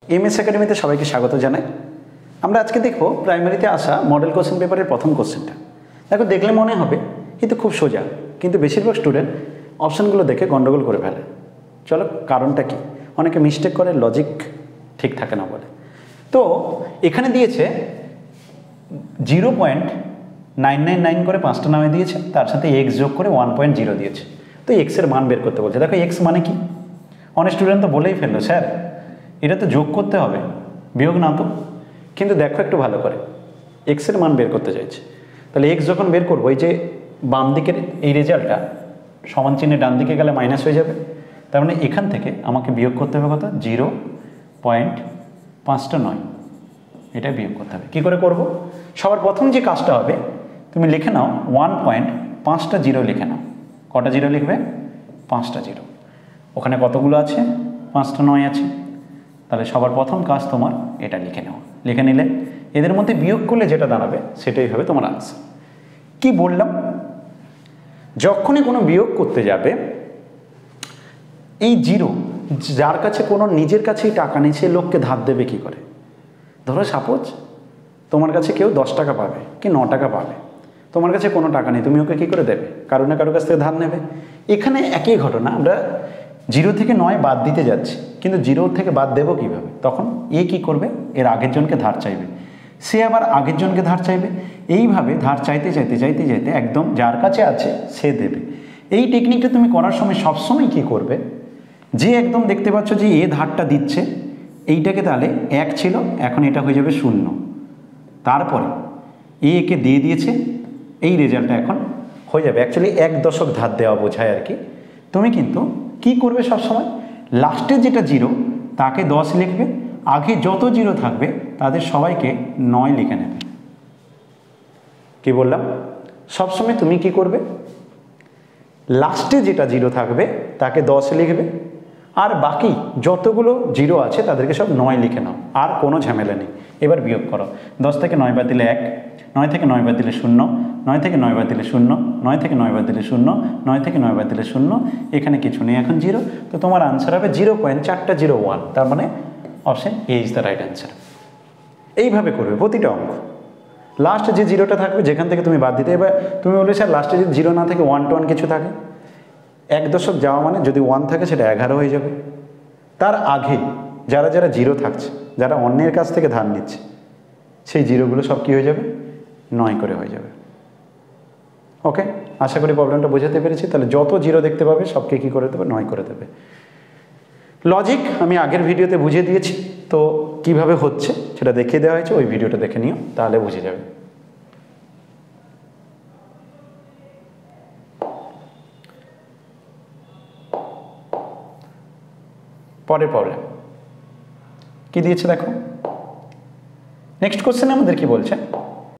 MS একাডেমিতে সবাইকে স্বাগত জানাই। আমরা আজকে দেখব প্রাইমারিতে আসা মডেল কোশ্চেন পেপারের প্রথম কোশ্চেনটা। দেখো, দেখলে মনে হবে কিন্তু খুব সোজা, কিন্তু বেশিরভাগ স্টুডেন্ট অপশানগুলো দেখে গন্ডগোল করে ফেলে। চলো, কারণটা কি? অনেকে মিস্টেক করে, লজিক ঠিক থাকে না বলে। তো এখানে দিয়েছে 0.999 করে 5টা নামে দিয়েছে, তার সাথে এক্স যোগ করে 1.0 দিয়েছে। তো এক্সের মান বের করতে বলছে। দেখো, এক্স মানে কি? অনেক স্টুডেন্ট তো বলেই ফেললো, স্যার এটা তো যোগ করতে হবে, বিয়োগ না তো। কিন্তু দেখো একটু ভালো করে, এক্সের মান বের করতে চাইছে। তাহলে এক্স যখন বের করবো, এই যে বাম দিকের এই রেজাল্টটা সমান চিহ্নে ডান দিকে গেলে মাইনাস হয়ে যাবে। তার মানে এখান থেকে আমাকে বিয়োগ করতে হবে কত? 0.509, এটা বিয়োগ করতে হবে। কী করে করব? সবার প্রথম যে কাজটা হবে, তুমি লিখে নাও 1.5টা জিরো লিখে নাও। কটা জিরো লিখবে? 5টা জিরো। ওখানে কতগুলো আছে? 5টা 9 আছে। তাহলে সবার প্রথম কাজ তোমার এটা লিখে নেওয়া। লিখে নিলে এদের মধ্যে বিয়োগ করলে যেটা দাঁড়াবে সেটাই হবে তোমার আনসার। কি বললাম? যখনই কোনো বিয়োগ করতে যাবে, এই জিরো, যার কাছে কোনো নিজের কাছেই টাকা নেই, সে লোককে ধার দেবে কি করে? ধরো সাপোজ তোমার কাছে কেউ 10 টাকা পাবে কি 9 টাকা পাবে, তোমার কাছে কোনো টাকা নেই, তুমি ওকে কী করে দেবে? কারো না কারো কাছ থেকে ধার নেবে। এখানে একই ঘটনা, আমরা 0 থেকে 9 বাদ দিতে যাচ্ছি, কিন্তু 0 থেকে বাদ দেবো কীভাবে? তখন এ কী করবে? এর আগের জনকে ধার চাইবে, সে আবার আগের জনকে ধার চাইবে। এইভাবে ধার চাইতে চাইতে চাইতে চাইতে একদম যার কাছে আছে সে দেবে। এই টেকনিকটা তুমি করার সময় সবসময় কী করবে? যে একদম দেখতে পাচ্ছ যে এ ধারটা দিচ্ছে, এইটাকে তাহলে 1 ছিল, এখন এটা হয়ে যাবে 0। তারপরে একে দিয়ে দিয়েছে, এই রেজাল্টটা এখন হয়ে যাবে। অ্যাকচুয়ালি 1 দশক ধার দেওয়া বোঝায় আর কি। তুমি কিন্তু কি করবে সবসময়? লাস্টে যেটা 0 তাকে 10 লিখবে, আগে যত 0 থাকবে তাদের সবাইকে 9 লিখে নেবে। কি বললাম? সবসময় তুমি কি করবে? লাস্টে যেটা 0 থাকবে তাকে 10 লিখবে, আর বাকি যতগুলো 0 আছে তাদেরকে সব 9 লিখে নাও। আর কোনো ঝামেলা নেই। এবার বিয়োগ করো। 10 থেকে 9 বাদ দিলে 1, 9 থেকে 9 বাদ দিলে 0, 9 থেকে 9 বাদ দিলে 0, 9 থেকে 9 বাদ দিলে 0, 9 থেকে 9 বাদ দিলে 0, এখানে কিছু নেই, এখন 0। তো তোমার আনসার হবে 0.401। তার মানে option A is the right answer. এইভাবে করবে প্রতিটা অঙ্ক। লাস্টে যে 0টা থাকবে যেখান থেকে তুমি বাদ দিতে, এবার তুমি বলবে স্যার লাস্টে যদি 0 না থাকে 1 to 1 কিছু থাকে, 1 দশক যাওয়া মানে যদি 1 থাকে সেটা 11 হয়ে যাবে। তার আগে যারা যারা 0 থাকছে, যারা অন্যের কাছ থেকে ধার নিচ্ছে, সেই 0গুলো সব কী হয়ে যাবে? 9 করে হয়ে যাবে। ওকে, আশা করি প্রবলেমটা বোঝাতে পেরেছি। তাহলে যত 0 দেখতে পাবে সবকে কী করে দেবে? 9 করে দেবে। লজিক আমি আগের ভিডিওতে বুঝিয়ে দিয়েছি, তো কিভাবে হচ্ছে সেটা দেখিয়ে দেওয়া হয়েছে, ওই ভিডিওটা দেখে নিও, তাহলে বুঝে যাবে। পরের প্রবলেম কি দিয়েছে দেখো। নেক্সট কোশ্চেনে আমাদের কি বলছে?